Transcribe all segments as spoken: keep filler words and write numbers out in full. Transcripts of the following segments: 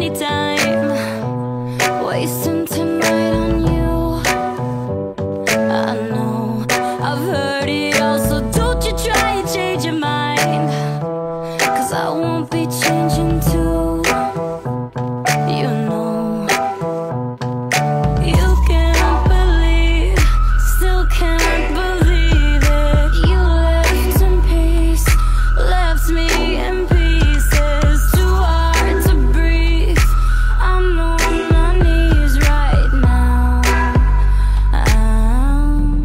every time, wasting tonight on you. I know I've heard it all, so don't you try and change your mind, 'cause I won't be changing too. You know, you can't believe, still can't believe it. You left in peace, left me in pieces, too hard to breathe. I'm on my knees right now. I'm,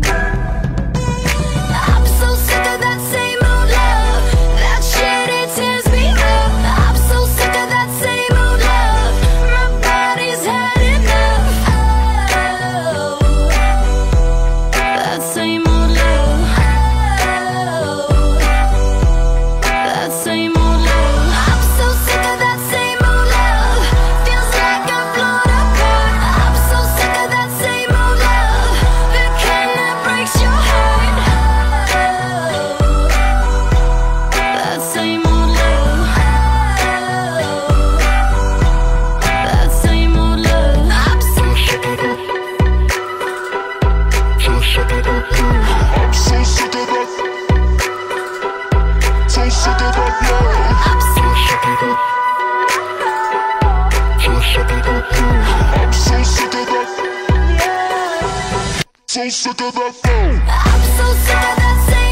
I'm so sick of that same old love, that shit, it tears me up. I'm so sick of that same old love, my body's had enough. Oh, that same old love. Oh, that same old love. I'm so sick of that same old love, feels like I'm blown apart. I'm so sick of that same old love, the kind that breaks your heart. Oh, that same old love. Oh, that same old love. I'm so sick of that. So sick of that. I'm so sick of that. So sick of that love. I'm so sick of that. So sick of that. I'm so sick of that. So sick of that love. I'm so sick of that same